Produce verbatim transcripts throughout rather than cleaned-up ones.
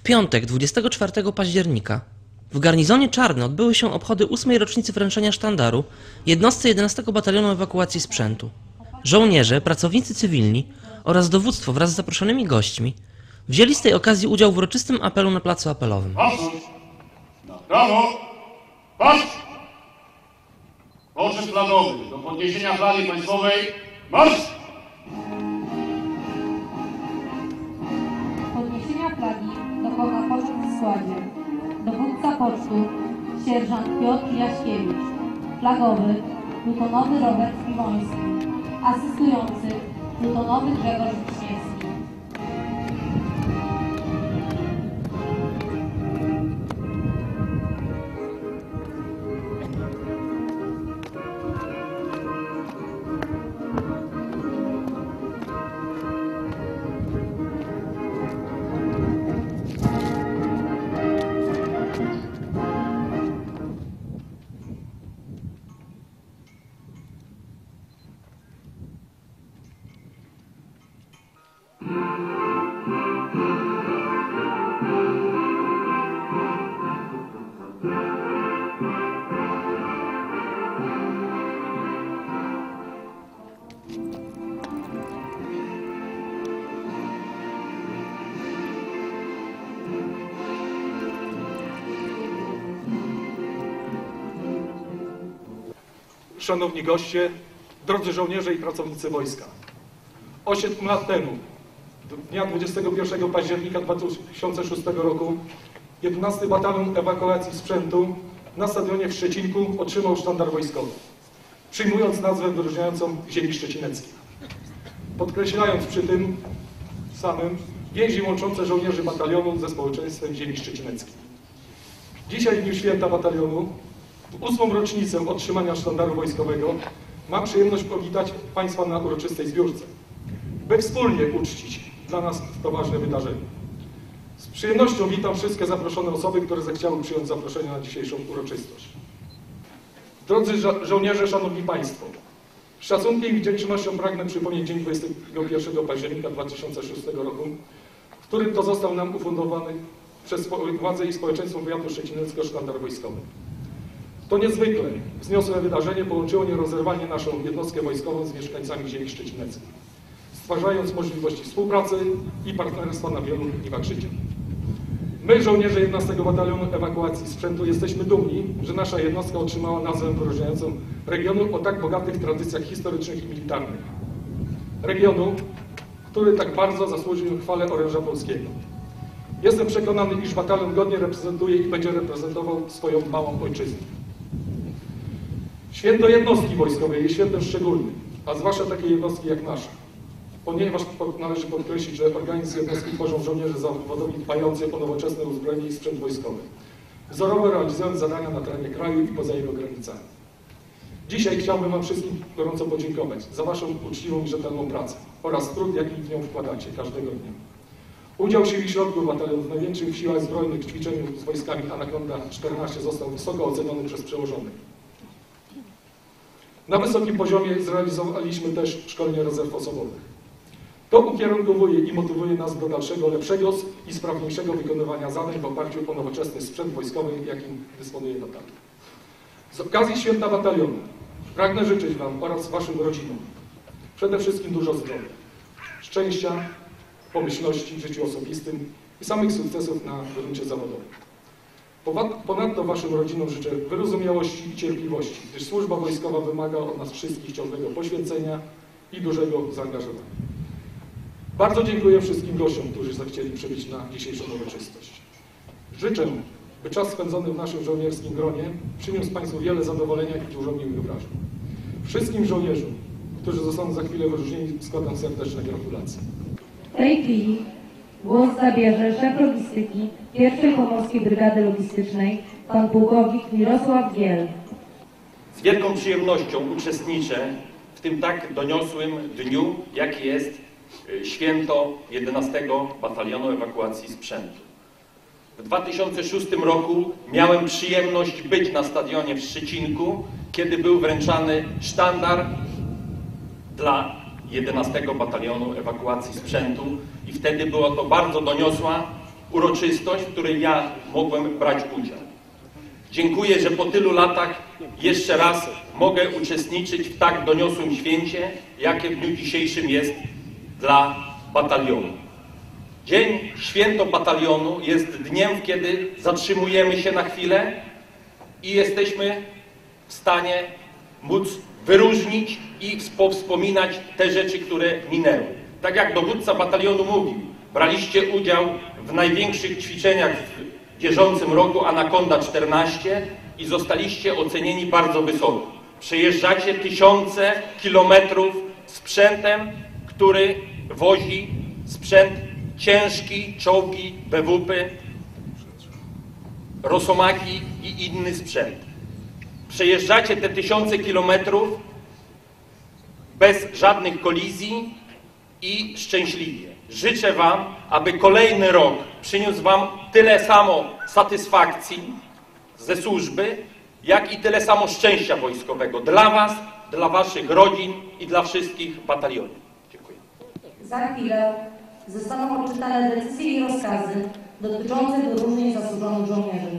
piątek, dwudziestego czwartego października, w garnizonie Czarny odbyły się obchody ósmej rocznicy wręczenia sztandaru jednostce jedenastego Batalionu Ewakuacji Sprzętu. Żołnierze, pracownicy cywilni oraz dowództwo wraz z zaproszonymi gośćmi wzięli z tej okazji udział w uroczystym apelu na placu apelowym. Marsz! Na prawo! Patrz! Poczet flagowy do podniesienia flagi państwowej. Marsz! Podniesienia flagi dokona poczet w składzie. Dowódca pocztu sierżant Piotr Jaśkiewicz. Flagowy plutonowy Robert Piwoński. Asystujący plutonowy Grzegorz Wiśniewski. Szanowni goście, drodzy żołnierze i pracownicy wojska. Osiem lat temu, dnia dwudziestego pierwszego października dwa tysiące szóstego roku, jedenasty Batalion Ewakuacji Sprzętu na stadionie w Szczecinku otrzymał sztandar wojskowy, przyjmując nazwę wyróżniającą ziemi szczecineckiej, podkreślając przy tym samym więzi łączące żołnierzy batalionu ze społeczeństwem ziemi szczecineckiej. Dzisiaj, w dniu święta batalionu, w ósmą rocznicę otrzymania sztandaru wojskowego, mam przyjemność powitać Państwa na uroczystej zbiórce, by wspólnie uczcić dla nas to ważne wydarzenie. Z przyjemnością witam wszystkie zaproszone osoby, które zechciały przyjąć zaproszenie na dzisiejszą uroczystość. Drodzy żo żołnierze, Szanowni Państwo, z szacunkiem i wdzięcznością pragnę przypomnieć dzień dwudziestego pierwszego października dwa tysiące szóstego roku, w którym to został nam ufundowany przez władze i społeczeństwo powiatu szczecineckiego sztandar wojskowy. To niezwykle wzniosłe wydarzenie połączyło nierozerwalnie naszą jednostkę wojskową z mieszkańcami ziemi szczecineckiej, stwarzając możliwości współpracy i partnerstwa na wielu niwach życia. My, żołnierze jedenastego Batalionu Ewakuacji Sprzętu, jesteśmy dumni, że nasza jednostka otrzymała nazwę wyróżniającą regionu o tak bogatych tradycjach historycznych i militarnych. Regionu, który tak bardzo zasłużył chwale oręża polskiego. Jestem przekonany, iż batalion godnie reprezentuje i będzie reprezentował swoją małą ojczyznę. Święto jednostki wojskowej jest świętem szczególnym, a zwłaszcza takiej jednostki jak nasza, ponieważ należy podkreślić, że organizm jednostki tworzą żołnierze zawodowi dbający o nowoczesne uzbrojenie i sprzęt wojskowy, wzorowo realizując zadania na terenie kraju i poza jego granicami. Dzisiaj chciałbym Wam wszystkim gorąco podziękować za Waszą uczciwą i rzetelną pracę oraz trud, jaki w nią wkładacie każdego dnia. Udział sił i środków batalionu w największych siłach zbrojnych w ćwiczeniu z wojskami Anakonda czternaście został wysoko oceniony przez przełożonych. Na wysokim poziomie zrealizowaliśmy też szkolenie rezerw osobowych. To ukierunkowuje i motywuje nas do dalszego, lepszego i sprawniejszego wykonywania zadań w oparciu o nowoczesny sprzęt wojskowy, jakim dysponuje batalion. Z okazji święta batalionu pragnę życzyć Wam oraz Waszym rodzinom przede wszystkim dużo zdrowia, szczęścia, pomyślności w życiu osobistym i samych sukcesów na gruncie zawodowym. Ponadto Waszym rodzinom życzę wyrozumiałości i cierpliwości, gdyż służba wojskowa wymaga od nas wszystkich ciągłego poświęcenia i dużego zaangażowania. Bardzo dziękuję wszystkim gościom, którzy zechcieli przybyć na dzisiejszą uroczystość. Życzę, by czas spędzony w naszym żołnierskim gronie przyniósł Państwu wiele zadowolenia i dużo miłych wrażeń. Wszystkim żołnierzom, którzy zostaną za chwilę wyróżnieni, składam serdeczne gratulacje. W tej chwili głos zabierze szef logistyki pierwszej Pomorskiej Brygady Logistycznej, pan pułkownik Mirosław Giel. Z wielką przyjemnością uczestniczę w tym tak doniosłym dniu, jaki jest święto jedenastego Batalionu Ewakuacji Sprzętu. W dwa tysiące szóstym roku miałem przyjemność być na stadionie w Szczecinku, kiedy był wręczany sztandar dla jedenastego Batalionu Ewakuacji Sprzętu i wtedy była to bardzo doniosła uroczystość, w której ja mogłem brać udział. Dziękuję, że po tylu latach jeszcze raz mogę uczestniczyć w tak doniosłym święcie, jakie w dniu dzisiejszym jest dla batalionu. Dzień Święto Batalionu jest dniem, kiedy zatrzymujemy się na chwilę i jesteśmy w stanie móc wyróżnić i wspominać te rzeczy, które minęły. Tak jak dowódca batalionu mówił, braliście udział w największych ćwiczeniach w bieżącym roku Anakonda czternaście i zostaliście ocenieni bardzo wysoko. Przejeżdżacie tysiące kilometrów sprzętem, który wozi sprzęt ciężki, czołgi, B W P, Rosomaki i inny sprzęt. Przejeżdżacie te tysiące kilometrów bez żadnych kolizji i szczęśliwie. Życzę Wam, aby kolejny rok przyniósł Wam tyle samo satysfakcji ze służby, jak i tyle samo szczęścia wojskowego dla Was, dla Waszych rodzin i dla wszystkich batalionów. Dziękuję. Za chwilę zostaną odczytane decyzje i rozkazy dotyczące wyróżnień zasłużonych żołnierzy.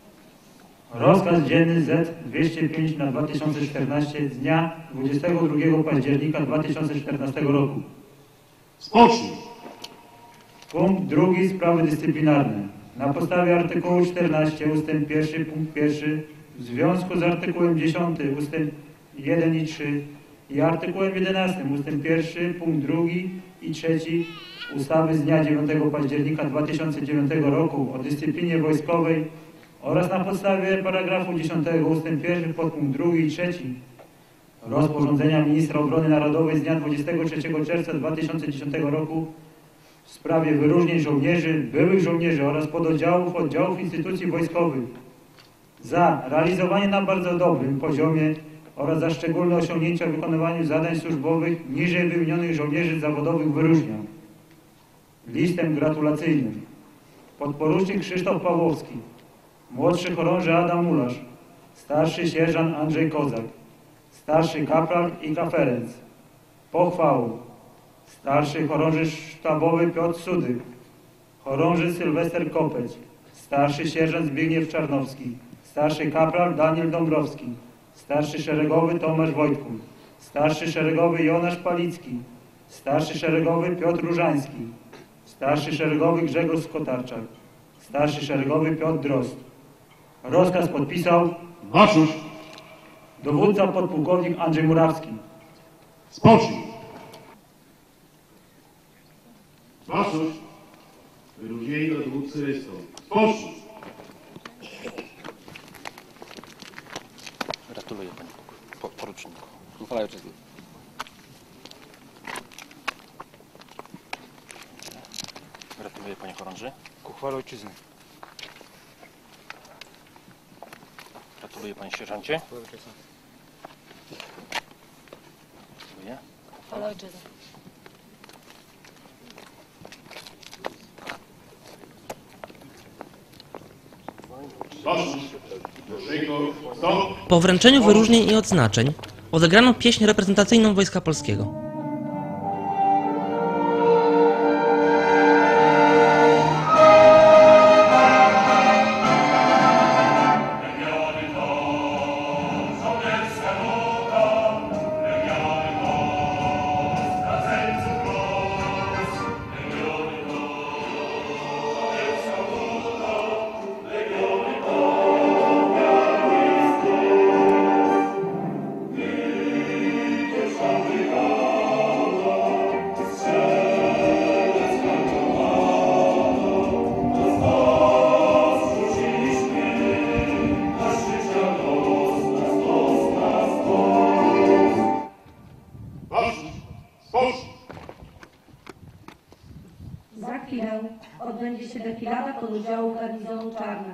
Rozkaz dzienny Z dwieście pięć na dwa tysiące czternaście z dnia dwudziestego drugiego października dwa tysiące czternastego roku. Spocznij. Punkt drugi. Sprawy dyscyplinarne. Na podstawie artykułu czternaście ustęp pierwszy punkt pierwszy w związku z artykułem dziesiątym ustęp jeden i trzy i artykułem jedenastym ustęp pierwszy punkt drugi i trzeci ustawy z dnia dziewiątego października dwa tysiące dziewiątego roku o dyscyplinie wojskowej oraz na podstawie paragrafu dziesiątego ustęp pierwszy podpunkt drugi i trzeci rozporządzenia ministra obrony narodowej z dnia dwudziestego trzeciego czerwca dwa tysiące dziesiątego roku w sprawie wyróżnień żołnierzy, byłych żołnierzy oraz pododdziałów, oddziałów instytucji wojskowych za realizowanie na bardzo dobrym poziomie oraz za szczególne osiągnięcia w wykonywaniu zadań służbowych niżej wymienionych żołnierzy zawodowych wyróżniam listem gratulacyjnym podporucznik Krzysztof Pawłowski, młodszy chorąży Adam Ulasz, starszy sierżant Andrzej Kozak, starszy kapral Iga Ferenc, pochwałą starszy chorąży sztabowy Piotr Sudyk, chorąży Sylwester Kopeć, starszy sierżant Zbigniew Czarnowski, starszy kapral Daniel Dąbrowski, starszy szeregowy Tomasz Wojtku, starszy szeregowy Jonasz Palicki, starszy szeregowy Piotr Różański, starszy szeregowy Grzegorz Skotarczak, starszy szeregowy Piotr Drozd. Rozkaz podpisał Waszusz. dowódca podpułkownik Andrzej Murawski. Spocznij. Waszusz. Wyróżnienie dla dowódcy rejestru. Spocznij. Gratuluję panie po, poruczniku. Uchwała ojczyzny. Gratuluję panie chorąży. Ku chwale ojczyzny. Gratuluję panie sierżancie. Gratuluję. Chwała ojczyzny. Waszusz. Proszego. Stop. Po wręczeniu wyróżnień i odznaczeń odegrano pieśń reprezentacyjną Wojska Polskiego. Za chwilę odbędzie się defilada pododdziału garnizonu Czarna.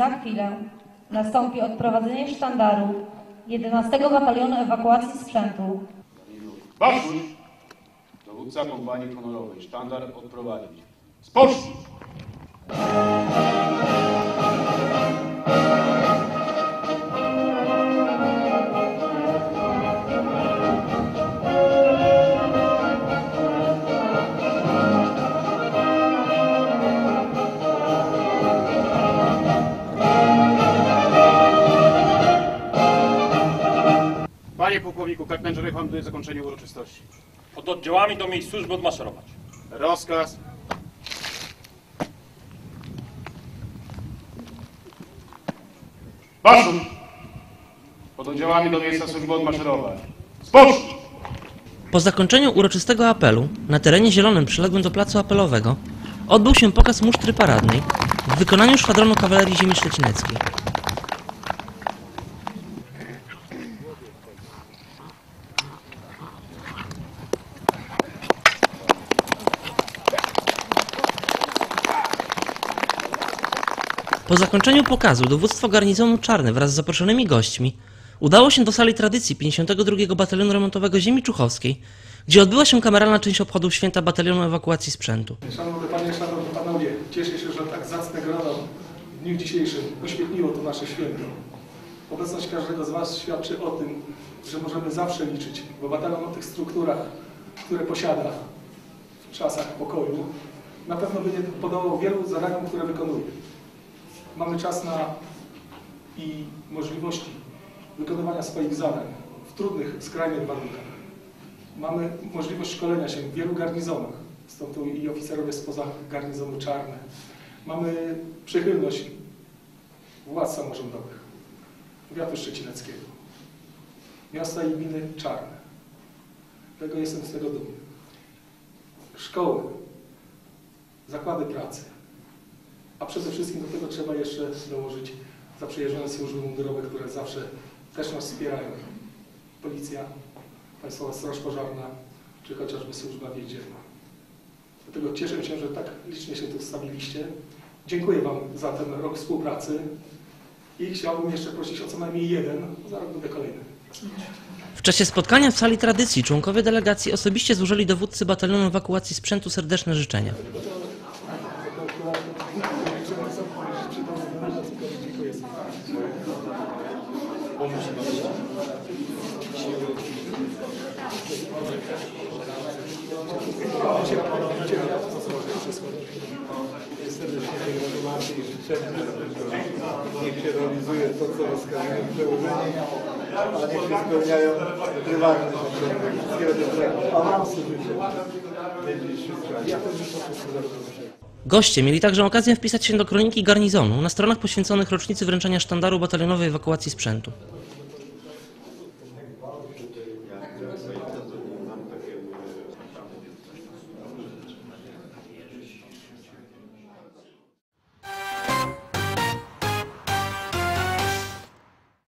Za chwilę nastąpi odprowadzenie sztandaru jedenastego Batalionu Ewakuacji Sprzętu. Baczność! Dowódca kompanii honorowej. Sztandar odprowadzić. Spocznij! Panie pułkowniku, kapitан rekomenduje zakończenie uroczystości. Pod oddziałami do miejsc służby odmaszerować. Rozkaz. Baczność! Pod oddziałami do miejsca służby odmaszerować. Spocznij! Po zakończeniu uroczystego apelu na terenie zielonym przyległym do placu apelowego odbył się pokaz musztry paradnej w wykonaniu Szwadronu Kawalerii Ziemi Szczecineckiej. Po zakończeniu pokazu dowództwo garnizonu Czarny wraz z zaproszonymi gośćmi udało się do sali tradycji pięćdziesiątego drugiego Batalionu Remontowego Ziemi Czuchowskiej, gdzie odbyła się kameralna część obchodów święta Batalionu Ewakuacji Sprzętu. Szanowne Panie, Szanowni Panowie, cieszę się, że tak zacne grono w dniu dzisiejszym uświetniło to nasze święto. Obecność każdego z Was świadczy o tym, że możemy zawsze liczyć, bo batalion o tych strukturach, które posiada w czasach pokoju, na pewno by nie podołał wielu zadaniom, które wykonuje. Mamy czas na i możliwości wykonywania swoich zadań w trudnych, skrajnych warunkach. Mamy możliwość szkolenia się w wielu garnizonach, stąd tu i oficerowie spoza garnizonu Czarne. Mamy przychylność władz samorządowych, powiatu szczecineckiego, miasta i gminy Czarne. Tego jestem z tego dumny. Szkoły, zakłady pracy, a przede wszystkim do tego trzeba jeszcze dołożyć zaprzyjaźnione służby mundurowe, które zawsze też nas wspierają. Policja, Państwowa Straż Pożarna, czy chociażby Służba Więzienna. Dlatego cieszę się, że tak licznie się tu stawiliście. Dziękuję Wam za ten rok współpracy i chciałbym jeszcze prosić o co najmniej jeden, za rok będę kolejny. W czasie spotkania w sali tradycji członkowie delegacji osobiście złożyli dowódcy Batalionu Ewakuacji Sprzętu serdeczne życzenia. Niech się realizuje to, co rozkazują przełożeni, a niech się spełniają prywatne potrzeby. Awansu życzę. Goście mieli także okazję wpisać się do kroniki garnizonu na stronach poświęconych rocznicy wręczenia sztandaru Batalionowej Ewakuacji Sprzętu.